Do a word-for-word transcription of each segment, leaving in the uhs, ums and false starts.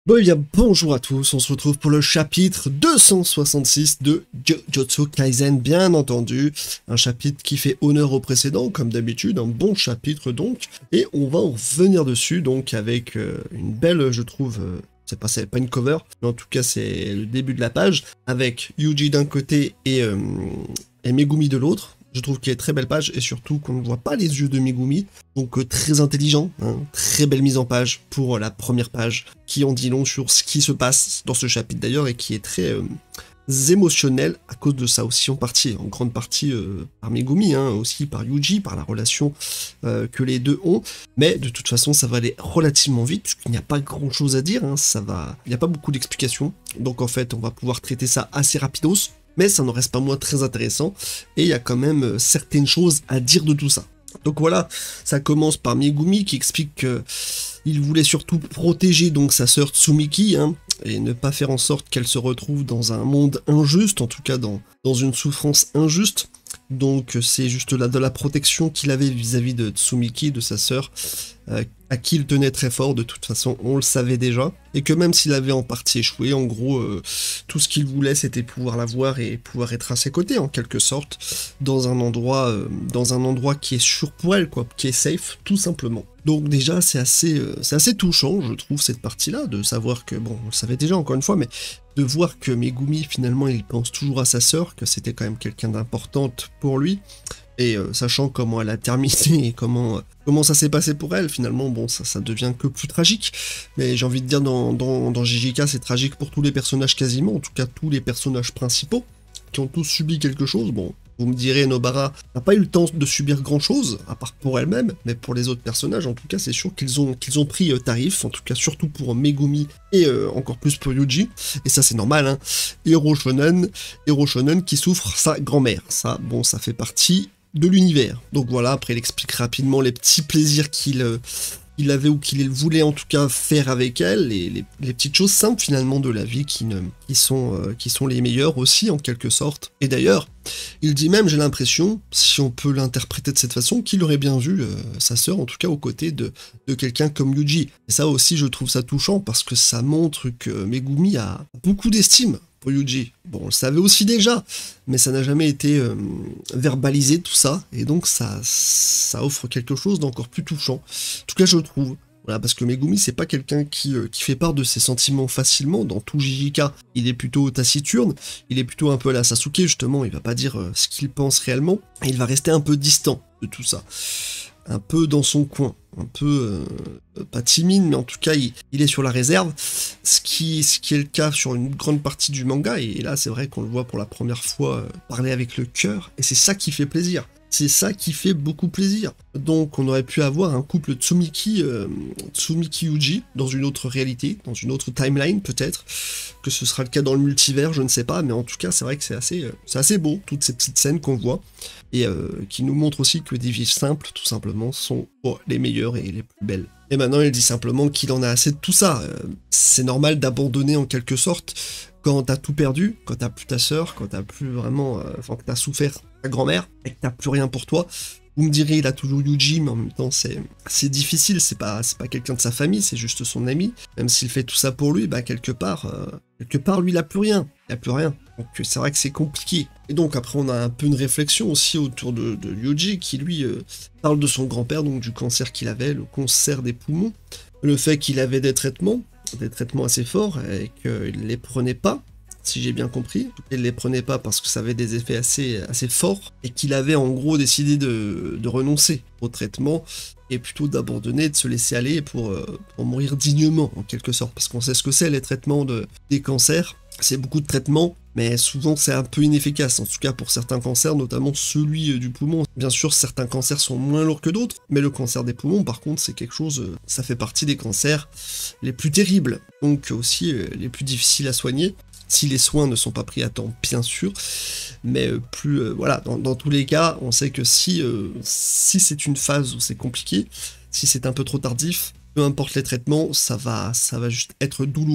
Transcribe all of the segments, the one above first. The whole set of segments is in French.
Bon eh bien bonjour à tous, on se retrouve pour le chapitre deux cent soixante-six de Jujutsu Kaisen, bien entendu, un chapitre qui fait honneur au précédent, comme d'habitude, un bon chapitre donc, et on va en revenir dessus donc avec euh, une belle, je trouve, euh, c'est pas, c'est pas une cover, mais en tout cas c'est le début de la page, avec Yuji d'un côté et, euh, et Megumi de l'autre. Je trouve qu'il y a une très belle page et surtout qu'on ne voit pas les yeux de Megumi, donc euh, très intelligent, hein, très belle mise en page pour euh, la première page, qui en dit long sur ce qui se passe dans ce chapitre d'ailleurs et qui est très euh, émotionnel à cause de ça aussi en partie, en grande partie euh, par Megumi, hein, aussi par Yuji, par la relation euh, que les deux ont, mais de toute façon ça va aller relativement vite, puisqu'il n'y a pas grand chose à dire, hein, ça va, il n'y a pas beaucoup d'explications, donc en fait on va pouvoir traiter ça assez rapidos. Mais ça n'en reste pas moins très intéressant, et il y a quand même euh, certaines choses à dire de tout ça. Donc voilà, ça commence par Megumi qui explique qu'il voulait surtout protéger donc sa sœur Tsumiki, hein, et ne pas faire en sorte qu'elle se retrouve dans un monde injuste, en tout cas dans, dans une souffrance injuste. Donc c'est juste là de la protection qu'il avait vis-à-vis de Tsumiki, de sa sœur, euh, à qui il tenait très fort, de toute façon on le savait déjà, et que même s'il avait en partie échoué, en gros, euh, tout ce qu'il voulait c'était pouvoir la voir et pouvoir être à ses côtés en quelque sorte, dans un endroit, euh, dans un endroit qui est sûr pour elle, quoi, qui est safe, tout simplement. Donc déjà c'est assez, euh, c'est assez touchant, je trouve, cette partie-là, de savoir que, bon, on le savait déjà encore une fois, mais de voir que Megumi finalement il pense toujours à sa sœur, que c'était quand même quelqu'un d'importante pour lui, et euh, sachant comment elle a terminé et comment, euh, comment ça s'est passé pour elle, finalement, bon, ça, ça devient que plus tragique. Mais j'ai envie de dire, dans, dans, dans J J K, c'est tragique pour tous les personnages quasiment, en tout cas tous les personnages principaux, qui ont tous subi quelque chose. Bon, vous me direz, Nobara n'a pas eu le temps de subir grand-chose, à part pour elle-même, mais pour les autres personnages, en tout cas, c'est sûr qu'ils ont, qu'ils ont pris euh, tarif, en tout cas surtout pour Megumi, et euh, encore plus pour Yuji, et ça c'est normal, hein. Hiro Shonen, Hiro Shonen qui souffre sa grand-mère, ça, bon, ça fait partie de l'univers. Donc voilà, après il explique rapidement les petits plaisirs qu'il euh, il avait ou qu'il voulait en tout cas faire avec elle, et les, les petites choses simples finalement de la vie qui, ne, qui, sont, euh, qui sont les meilleures aussi en quelque sorte. Et d'ailleurs, il dit même, j'ai l'impression, si on peut l'interpréter de cette façon, qu'il aurait bien vu euh, sa sœur en tout cas aux côtés de, de quelqu'un comme Yuji. Et ça aussi je trouve ça touchant parce que ça montre que Megumi a beaucoup d'estime pour Yuji. Bon, on le savait aussi déjà, mais ça n'a jamais été euh, verbalisé tout ça, et donc ça, ça offre quelque chose d'encore plus touchant. En tout cas, je trouve. Voilà, parce que Megumi, c'est pas quelqu'un qui, euh, qui fait part de ses sentiments facilement dans tout J J K. Il est plutôt taciturne, il est plutôt un peu à la Sasuke, justement, il va pas dire euh, ce qu'il pense réellement, et il va rester un peu distant de tout ça. Un peu dans son coin, un peu, euh, pas timide, mais en tout cas, il, il est sur la réserve, ce qui, ce qui est le cas sur une grande partie du manga, et là, c'est vrai qu'on le voit pour la première fois euh, parler avec le cœur, et c'est ça qui fait plaisir. C'est ça qui fait beaucoup plaisir. Donc on aurait pu avoir un couple Tsumiki, euh, Tsumiki Yuji dans une autre réalité, dans une autre timeline peut-être, que ce sera le cas dans le multivers, je ne sais pas, mais en tout cas c'est vrai que c'est assez, euh, c'est assez beau, toutes ces petites scènes qu'on voit, et euh, qui nous montrent aussi que des vies simples, tout simplement, sont oh, les meilleures et les plus belles. Et maintenant il dit simplement qu'il en a assez de tout ça. Euh, c'est normal d'abandonner en quelque sorte quand t'as tout perdu, quand t'as plus ta sœur, quand t'as plus vraiment, euh, enfin que t'as souffert ta grand-mère et que t'as plus rien pour toi. Vous me direz, il a toujours Yuji, mais en même temps c'est c'est difficile, c'est pas c'est pas quelqu'un de sa famille, c'est juste son ami. Même s'il fait tout ça pour lui, bah quelque part, euh, quelque part lui il a plus rien, il a plus rien. Donc c'est vrai que c'est compliqué. Et donc après on a un peu une réflexion aussi autour de, de Yuji qui lui euh, parle de son grand-père, donc du cancer qu'il avait, le cancer des poumons, le fait qu'il avait des traitements, des traitements assez forts et qu'il ne les prenait pas, si j'ai bien compris. Il ne les prenait pas parce que ça avait des effets assez, assez forts et qu'il avait en gros décidé de, de renoncer au traitement et plutôt d'abandonner, de se laisser aller pour, pour mourir dignement en quelque sorte, parce qu'on sait ce que c'est les traitements de, des cancers. C'est beaucoup de traitements, mais souvent c'est un peu inefficace, en tout cas pour certains cancers, notamment celui du poumon. Bien sûr, certains cancers sont moins lourds que d'autres, mais le cancer des poumons, par contre, c'est quelque chose, ça fait partie des cancers les plus terribles, donc aussi les plus difficiles à soigner, si les soins ne sont pas pris à temps, bien sûr, mais plus, euh, voilà, dans, dans tous les cas, on sait que si, euh, si c'est une phase où c'est compliqué, si c'est un peu trop tardif, peu importe les traitements, ça va, ça va juste être douloureux,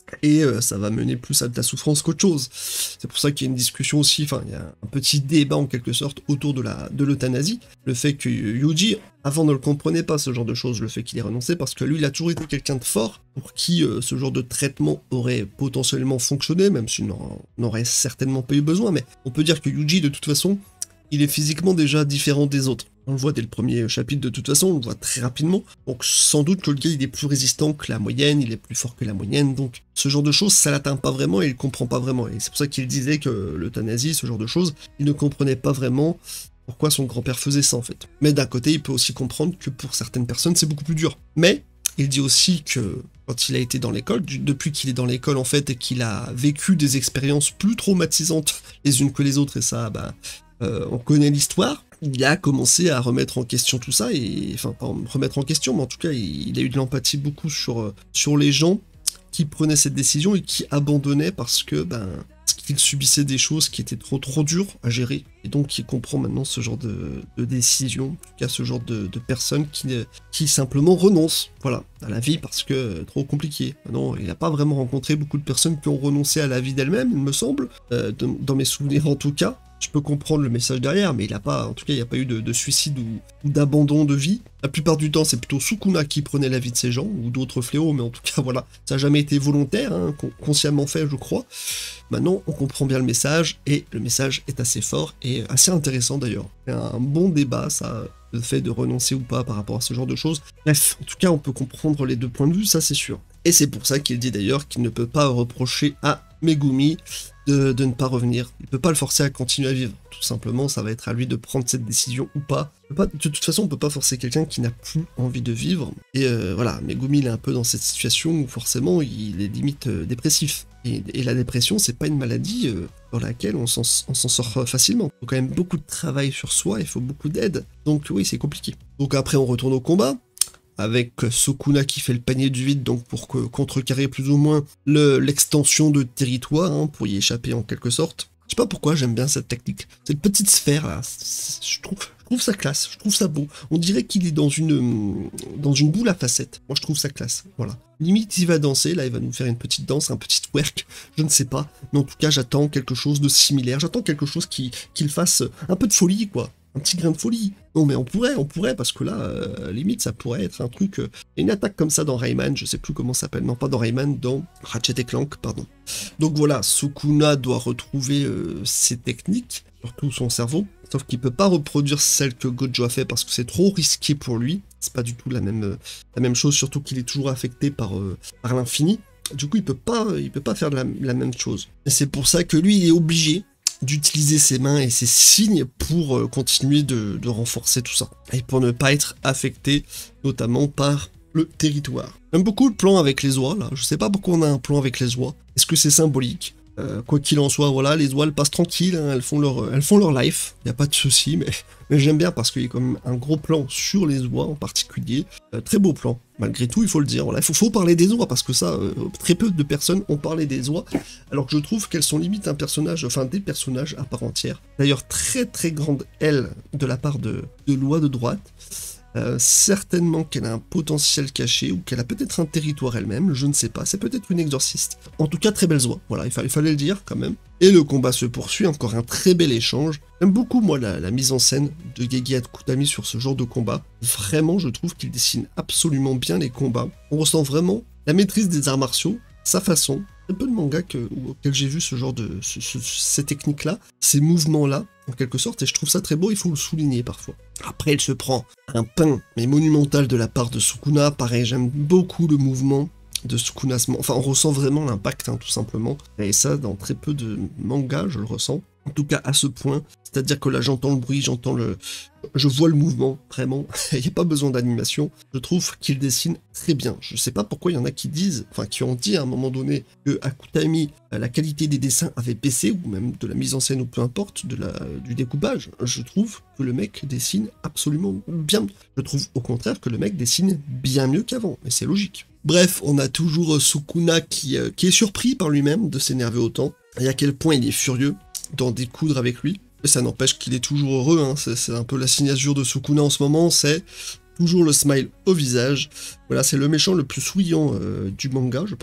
et euh, ça va mener plus à de la souffrance qu'autre chose. C'est pour ça qu'il y a une discussion aussi, enfin il y a un petit débat en quelque sorte autour de la de l'euthanasie, le fait que Yuji, avant ne le comprenait pas ce genre de choses, le fait qu'il ait renoncé, parce que lui il a toujours été quelqu'un de fort, pour qui euh, ce genre de traitement aurait potentiellement fonctionné, même s'il n'en aurait certainement pas eu besoin, mais on peut dire que Yuji de toute façon, il est physiquement déjà différent des autres. On le voit dès le premier chapitre de toute façon, on le voit très rapidement. Donc sans doute que le gars il est plus résistant que la moyenne, il est plus fort que la moyenne, donc ce genre de choses ça l'atteint pas vraiment et il comprend pas vraiment. Et c'est pour ça qu'il disait que l'euthanasie, ce genre de choses, il ne comprenait pas vraiment pourquoi son grand-père faisait ça en fait. Mais d'un côté il peut aussi comprendre que pour certaines personnes c'est beaucoup plus dur. Mais il dit aussi que quand il a été dans l'école, depuis qu'il est dans l'école en fait et qu'il a vécu des expériences plus traumatisantes les unes que les autres, et ça bah Euh, on connaît l'histoire, il a commencé à remettre en question tout ça, et enfin pas remettre en question, mais en tout cas il, il a eu de l'empathie beaucoup sur, euh, sur les gens qui prenaient cette décision et qui abandonnaient parce que ben parce qu'ils subissaient des choses qui étaient trop trop dures à gérer, et donc il comprend maintenant ce genre de, de décision, en tout cas ce genre de, de personnes qui, qui simplement renoncent, voilà, à la vie parce que euh, trop compliqué. Non, il n'a pas vraiment rencontré beaucoup de personnes qui ont renoncé à la vie d'elles-mêmes, il me semble, euh, de, dans mes souvenirs en tout cas. Je peux comprendre le message derrière, mais il a pas, en tout cas, il n'y a pas eu de, de suicide ou, ou d'abandon de vie. La plupart du temps, c'est plutôt Sukuna qui prenait la vie de ces gens, ou d'autres fléaux, mais en tout cas, voilà, ça n'a jamais été volontaire, hein, consciemment fait, je crois. Maintenant, on comprend bien le message, et le message est assez fort, et assez intéressant d'ailleurs. C'est un bon débat, ça, le fait de renoncer ou pas par rapport à ce genre de choses. Bref, en tout cas, on peut comprendre les deux points de vue, ça c'est sûr. Et c'est pour ça qu'il dit d'ailleurs qu'il ne peut pas reprocher à Megumi de, de ne pas revenir. Il peut pas le forcer à continuer à vivre. Tout simplement, ça va être à lui de prendre cette décision ou pas. Pas de toute façon, on peut pas forcer quelqu'un qui n'a plus envie de vivre. Et euh, voilà, Megumi, il est un peu dans cette situation où forcément, il est limite euh, dépressif. Et, et la dépression, c'est pas une maladie euh, dans laquelle on s'en sort facilement. Il faut quand même beaucoup de travail sur soi, il faut beaucoup d'aide. Donc oui, c'est compliqué. Donc après, on retourne au combat, avec Sukuna qui fait le panier du vide, donc pour que, contrecarrer plus ou moins l'extension de territoire, hein, pour y échapper en quelque sorte. Je sais pas pourquoi j'aime bien cette technique. Cette petite sphère là, je trouve, je trouve ça classe, je trouve ça beau. On dirait qu'il est dans une, dans une boule à facettes. Moi je trouve ça classe, voilà. Limite il va danser, là il va nous faire une petite danse, un petit twerk, je ne sais pas. Mais en tout cas j'attends quelque chose de similaire, j'attends quelque chose qui, qui le fasse un peu de folie quoi. Un petit grain de folie. Non mais on pourrait, on pourrait, parce que là, euh, limite, ça pourrait être un truc... Euh, une attaque comme ça dans Rayman, je sais plus comment ça s'appelle, non pas dans Rayman, dans Ratchet et Clank, pardon. Donc voilà, Sukuna doit retrouver euh, ses techniques, surtout son cerveau, sauf qu'il peut pas reproduire celle que Gojo a fait parce que c'est trop risqué pour lui. C'est pas du tout la même, euh, la même chose, surtout qu'il est toujours affecté par, euh, par l'infini. Du coup, il peut pas, il peut pas faire la, la même chose. Et c'est pour ça que lui, il est obligé d'utiliser ses mains et ses signes pour euh, continuer de, de renforcer tout ça. Et pour ne pas être affecté, notamment par le territoire. J'aime beaucoup le plan avec les oies, là. Je sais pas pourquoi on a un plan avec les oies. Est-ce que c'est symbolique? Euh, quoi qu'il en soit, voilà, les oies elles passent tranquilles, hein, elles font leur, elles font leur life, y a pas de souci, mais, mais j'aime bien parce qu'il y a quand même un gros plan sur les oies en particulier, euh, très beau plan, malgré tout il faut le dire, voilà, il faut, faut parler des oies parce que ça, euh, très peu de personnes ont parlé des oies, alors que je trouve qu'elles sont limite un personnage, enfin des personnages à part entière, d'ailleurs très très grande aile de la part de, de l'oie de droite. Euh, certainement qu'elle a un potentiel caché, ou qu'elle a peut-être un territoire elle-même, je ne sais pas, c'est peut-être une exorciste. En tout cas, très belles oies, voilà, il, fa il fallait le dire quand même. Et le combat se poursuit, encore un très bel échange. J'aime beaucoup, moi, la, la mise en scène de Gege Akutami sur ce genre de combat. Vraiment, je trouve qu'il dessine absolument bien les combats. On ressent vraiment la maîtrise des arts martiaux, sa façon. Un peu de manga que, auquel j'ai vu ce genre de... Ce, ce, ces techniques-là, ces mouvements-là, en quelque sorte, et je trouve ça très beau, il faut le souligner parfois. Après, il se prend un pain, mais monumental de la part de Sukuna. Pareil, j'aime beaucoup le mouvement de Sukuna. Enfin, on ressent vraiment l'impact, hein, tout simplement. Et ça, dans très peu de mangas, je le ressens. En tout cas, à ce point. C'est-à-dire que là, j'entends le bruit, j'entends le... Je vois le mouvement, vraiment. Il n'y a pas besoin d'animation. Je trouve qu'il dessine très bien. Je ne sais pas pourquoi il y en a qui disent, enfin, qui ont dit à un moment donné que Akutami, la qualité des dessins avait baissé, ou même de la mise en scène, ou peu importe, de la, du découpage. Je trouve que le mec dessine absolument bien. Je trouve au contraire que le mec dessine bien mieux qu'avant. Mais c'est logique. Bref, on a toujours Sukuna qui, euh, qui est surpris par lui-même de s'énerver autant. Et à quel point il est furieux d'en découdre avec lui. Et ça n'empêche qu'il est toujours heureux, hein. C'est un peu la signature de Sukuna en ce moment, c'est toujours le smile au visage. Voilà, c'est le méchant le plus souriant euh, du manga, je pense.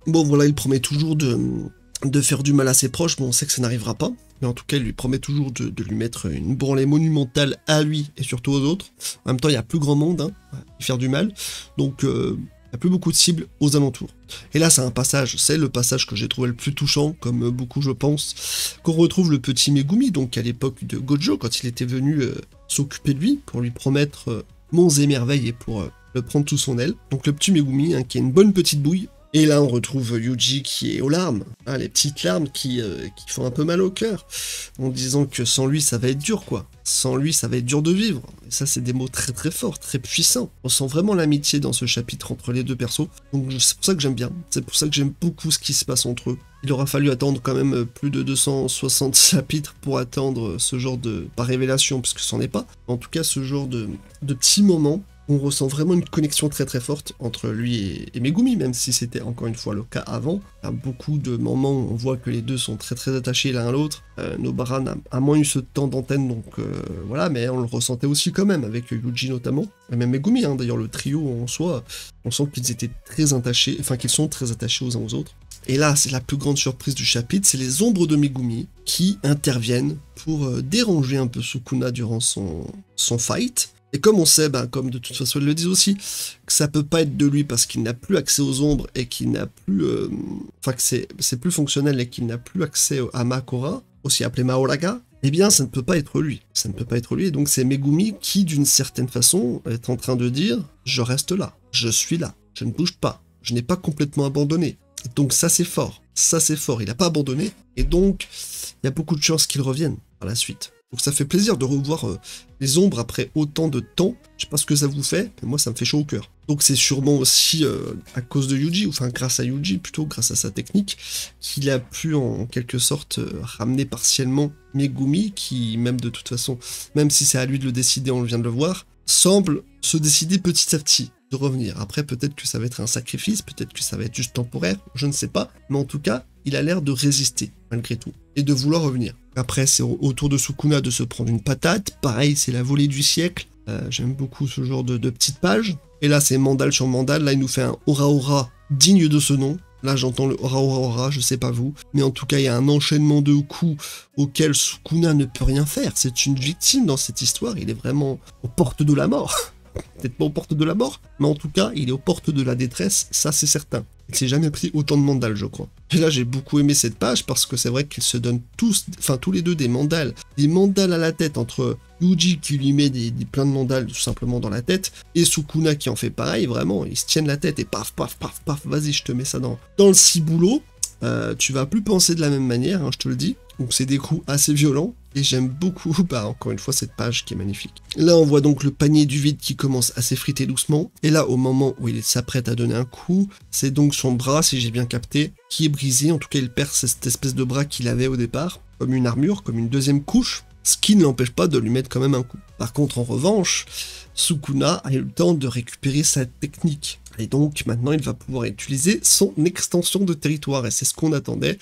Bon voilà, il promet toujours de, de faire du mal à ses proches, bon on sait que ça n'arrivera pas, mais en tout cas il lui promet toujours de, de lui mettre une branlée monumentale à lui et surtout aux autres. En même temps il y a plus grand monde, hein, à lui faire du mal, donc euh, il n'y a plus beaucoup de cibles aux alentours. Et là c'est un passage, c'est le passage que j'ai trouvé le plus touchant, comme beaucoup je pense, qu'on retrouve le petit Megumi, donc à l'époque de Gojo, quand il était venu euh, s'occuper de lui, pour lui promettre euh, monts et merveilles et pour euh, le prendre sous son aile. Donc le petit Megumi, hein, qui est une bonne petite bouille. Et là, on retrouve Yuji qui est aux larmes, hein, les petites larmes qui, euh, qui font un peu mal au cœur, en disant que sans lui, ça va être dur, quoi. Sans lui, ça va être dur de vivre. Et ça, c'est des mots très très forts, très puissants. On sent vraiment l'amitié dans ce chapitre entre les deux persos. Donc c'est pour ça que j'aime bien. C'est pour ça que j'aime beaucoup ce qui se passe entre eux. Il aura fallu attendre quand même plus de deux cent soixante chapitres pour attendre ce genre de... pas révélation, parce que c'en est pas. En tout cas, ce genre de, de petits moments. On ressent vraiment une connexion très très forte entre lui et, et Megumi, même si c'était encore une fois le cas avant. À beaucoup de moments, on voit que les deux sont très très attachés l'un à l'autre. Euh, Nobara n'a a moins eu ce temps d'antenne, donc euh, voilà, mais on le ressentait aussi quand même, avec Yuji notamment. Et même Megumi, hein, d'ailleurs le trio en soi, on sent qu'ils étaient très attachés, enfin qu'ils sont très attachés aux uns aux autres. Et là, c'est la plus grande surprise du chapitre, c'est les ombres de Megumi qui interviennent pour euh, déranger un peu Sukuna durant son, son fight. Et comme on sait, ben, comme de toute façon ils le disent aussi, que ça peut pas être de lui parce qu'il n'a plus accès aux ombres et qu'il n'a plus... Euh, enfin que c'est plus fonctionnel et qu'il n'a plus accès à Makora, aussi appelé Mahoraga, eh bien ça ne peut pas être lui. Ça ne peut pas être lui, et donc c'est Megumi qui, d'une certaine façon, est en train de dire « Je reste là, je suis là, je ne bouge pas, je n'ai pas complètement abandonné ». Donc ça c'est fort, ça c'est fort, il n'a pas abandonné, et donc il y a beaucoup de chances qu'il revienne par la suite. Donc ça fait plaisir de revoir euh, les ombres après autant de temps. Je sais pas ce que ça vous fait, mais moi ça me fait chaud au cœur. Donc c'est sûrement aussi euh, à cause de Yuji, ou enfin grâce à Yuji plutôt, grâce à sa technique, qu'il a pu en quelque sorte euh, ramener partiellement Megumi, qui même de toute façon, même si c'est à lui de le décider, on vient de le voir, semble se décider petit à petit de revenir. Après peut-être que ça va être un sacrifice, peut-être que ça va être juste temporaire, je ne sais pas, mais en tout cas, il a l'air de résister malgré tout, et de vouloir revenir. Après, c'est au tour de Sukuna de se prendre une patate. Pareil, c'est la volée du siècle. Euh, J'aime beaucoup ce genre de, de petites pages. Et là, c'est Mandal sur Mandal. Là, il nous fait un Ora Ora digne de ce nom. Là, j'entends le Ora Ora Ora, je sais pas vous. Mais en tout cas, il y a un enchaînement de coups auquel Sukuna ne peut rien faire. C'est une victime dans cette histoire. Il est vraiment aux portes de la mort. Peut-être pas aux portes de la mort, mais en tout cas, il est aux portes de la détresse, ça c'est certain. Il s'est jamais pris autant de mandales, je crois. Et là, j'ai beaucoup aimé cette page parce que c'est vrai qu'ils se donnent tous, enfin tous les deux des mandales, des mandales à la tête entre Yuji qui lui met des, des plein de mandales tout simplement dans la tête et Sukuna qui en fait pareil, vraiment, ils se tiennent la tête et paf, paf, paf, paf, vas-y, je te mets ça dans, dans le ciboulot. Euh, tu vas plus penser de la même manière, hein, je te le dis. Donc c'est des coups assez violents, et j'aime beaucoup, bah encore une fois, cette page qui est magnifique. Là, on voit donc le panier du vide qui commence à s'effriter doucement, et là, au moment où il s'apprête à donner un coup, c'est donc son bras, si j'ai bien capté, qui est brisé. En tout cas, il perd cette espèce de bras qu'il avait au départ, comme une armure, comme une deuxième couche, ce qui ne l'empêche pas de lui mettre quand même un coup. Par contre, en revanche, Sukuna a eu le temps de récupérer sa technique. Et donc, maintenant, il va pouvoir utiliser son extension de territoire, et c'est ce qu'on attendait.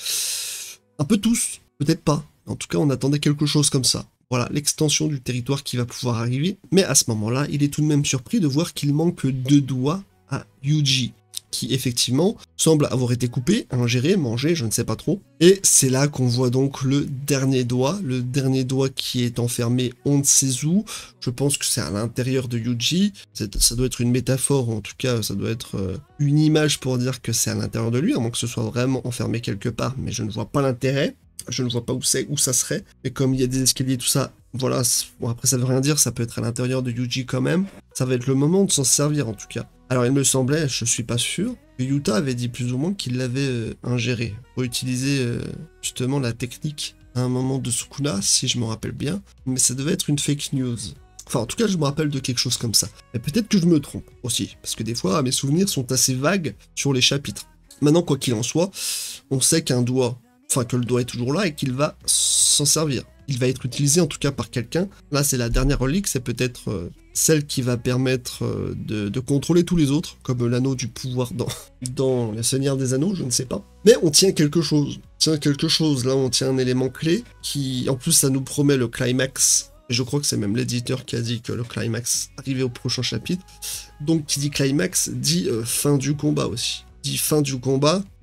Un peu tous, peut-être pas. En tout cas, on attendait quelque chose comme ça. Voilà, l'extension du territoire qui va pouvoir arriver. Mais à ce moment-là, il est tout de même surpris de voir qu'il manque deux doigts à Yuji, qui effectivement semble avoir été coupé, ingéré, mangé, je ne sais pas trop. Et c'est là qu'on voit donc le dernier doigt, le dernier doigt qui est enfermé on ne sait où. Je pense que c'est à l'intérieur de Yuji. Ça doit être une métaphore, ou en tout cas ça doit être euh, une image pour dire que c'est à l'intérieur de lui, à moins que ce soit vraiment enfermé quelque part, mais je ne vois pas l'intérêt. Je ne vois pas où c'est, où ça serait. Et comme il y a des escaliers, tout ça, voilà, bon, après ça veut rien dire, ça peut être à l'intérieur de Yuji quand même. Ça va être le moment de s'en servir en tout cas. Alors il me semblait, je suis pas sûr, que Yuta avait dit plus ou moins qu'il l'avait euh, ingéré pour utiliser euh, justement la technique à un moment de Sukuna, si je me rappelle bien. Mais ça devait être une fake news. Enfin, en tout cas, je me rappelle de quelque chose comme ça. Mais peut-être que je me trompe aussi, parce que des fois, mes souvenirs sont assez vagues sur les chapitres. Maintenant, quoi qu'il en soit, on sait qu'un doigt, enfin que le doigt est toujours là et qu'il va s'en servir. Il va être utilisé en tout cas par quelqu'un. Là, c'est la dernière relique, c'est peut-être euh, celle qui va permettre euh, de, de contrôler tous les autres, comme l'anneau du pouvoir dans, dans le Seigneur des Anneaux, je ne sais pas. Mais on tient quelque chose, on tient quelque chose, là on tient un élément clé, qui en plus ça nous promet le climax. Et je crois que c'est même l'éditeur qui a dit que le climax arrivait au prochain chapitre. Donc qui dit climax, dit euh, fin du combat aussi. Dit fin du combat,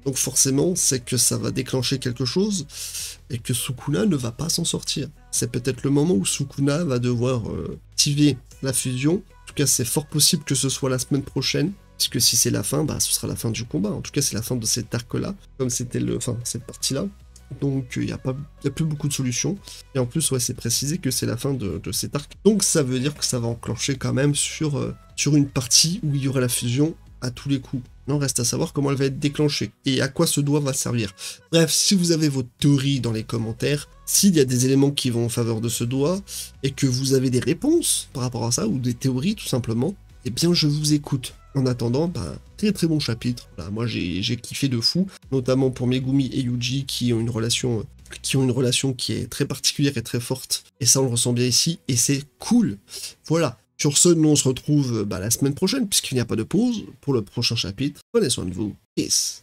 Donc forcément, c'est que ça va déclencher quelque chose et que Sukuna ne va pas s'en sortir. C'est peut-être le moment où Sukuna va devoir euh, activer la fusion. En tout cas, c'est fort possible que ce soit la semaine prochaine, puisque si c'est la fin, bah, ce sera la fin du combat. En tout cas, c'est la fin de cet arc-là, comme c'était le, enfin, cette partie-là. Donc, il n'y a, pas, y a plus beaucoup de solutions. Et en plus, ouais, c'est précisé que c'est la fin de, de cet arc. Donc, ça veut dire que ça va enclencher quand même sur, euh, sur une partie où il y aura la fusion à tous les coups. Non, reste à savoir comment elle va être déclenchée et à quoi ce doigt va servir. Bref, si vous avez vos théories dans les commentaires, s'il y a des éléments qui vont en faveur de ce doigt et que vous avez des réponses par rapport à ça ou des théories tout simplement, eh bien je vous écoute. En attendant, bah, très très bon chapitre. Voilà, moi j'ai kiffé de fou, notamment pour Megumi et Yuji qui ont une relation qui ont une relation qui est très particulière et très forte. Et ça on le ressent bien ici et c'est cool. Voilà. Sur ce, nous on se retrouve bah, la semaine prochaine, puisqu'il n'y a pas de pause, pour le prochain chapitre. Prenez soin de vous. Peace.